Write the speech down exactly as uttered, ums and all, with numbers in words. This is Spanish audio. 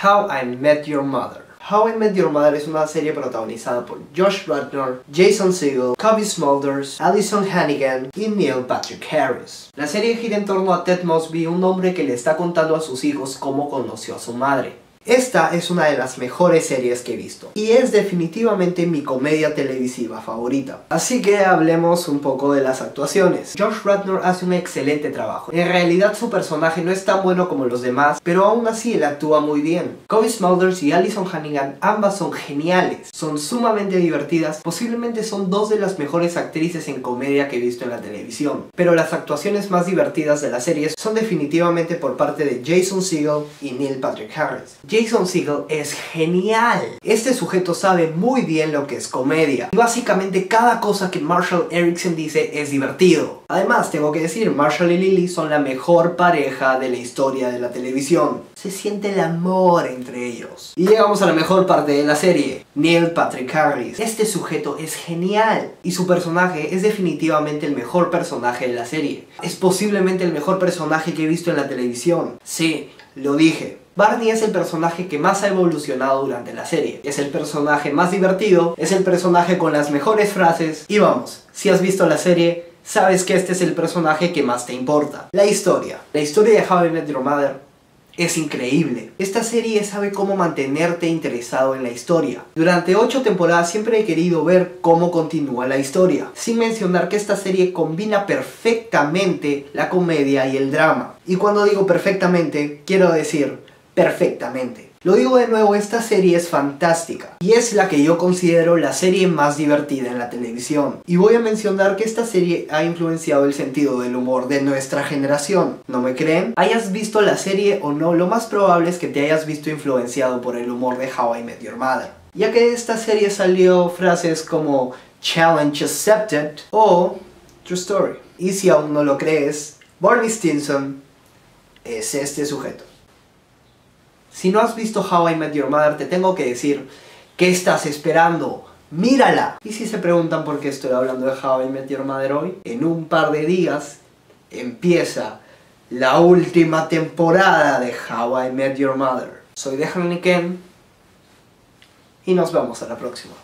How I Met Your Mother. How I Met Your Mother es una serie protagonizada por Josh Radnor, Jason Segel, Cobie Smulders, Alyson Hannigan y Neil Patrick Harris. La serie gira en torno a Ted Mosby, un hombre que le está contando a sus hijos cómo conoció a su madre. Esta es una de las mejores series que he visto y es definitivamente mi comedia televisiva favorita. Así que hablemos un poco de las actuaciones. Josh Radnor hace un excelente trabajo. En realidad su personaje no es tan bueno como los demás, pero aún así él actúa muy bien. Cobie Smulders y Alyson Hannigan ambas son geniales, son sumamente divertidas, posiblemente son dos de las mejores actrices en comedia que he visto en la televisión. Pero las actuaciones más divertidas de la serie son definitivamente por parte de Jason Segel y Neil Patrick Harris. Jason Segel es genial. Este sujeto sabe muy bien lo que es comedia. Y básicamente cada cosa que Marshall Erickson dice es divertido. Además, tengo que decir, Marshall y Lily son la mejor pareja de la historia de la televisión. Se siente el amor entre ellos. Y llegamos a la mejor parte de la serie. Neil Patrick Harris. Este sujeto es genial. Y su personaje es definitivamente el mejor personaje de la serie. Es posiblemente el mejor personaje que he visto en la televisión. Sí, lo dije. Barney es el personaje que más ha evolucionado durante la serie. Es el personaje más divertido, es el personaje con las mejores frases. Y vamos, si has visto la serie, sabes que este es el personaje que más te importa. La historia. La historia de How I Met Your Mother es increíble. Esta serie sabe cómo mantenerte interesado en la historia. Durante ocho temporadas siempre he querido ver cómo continúa la historia. Sin mencionar que esta serie combina perfectamente la comedia y el drama. Y cuando digo perfectamente, quiero decir perfectamente. Lo digo de nuevo, esta serie es fantástica y es la que yo considero la serie más divertida en la televisión. Y voy a mencionar que esta serie ha influenciado el sentido del humor de nuestra generación. ¿No me creen? Hayas visto la serie o no, lo más probable es que te hayas visto influenciado por el humor de How I Met Your Mother. Ya que de esta serie salió frases como Challenge Accepted o True Story. Y si aún no lo crees, Barney Stinson es este sujeto. Si no has visto How I Met Your Mother, te tengo que decir, ¿qué estás esperando? ¡Mírala! Y si se preguntan por qué estoy hablando de How I Met Your Mother hoy, en un par de días empieza la última temporada de How I Met Your Mother. Soy Dejan Niquen y nos vemos a la próxima.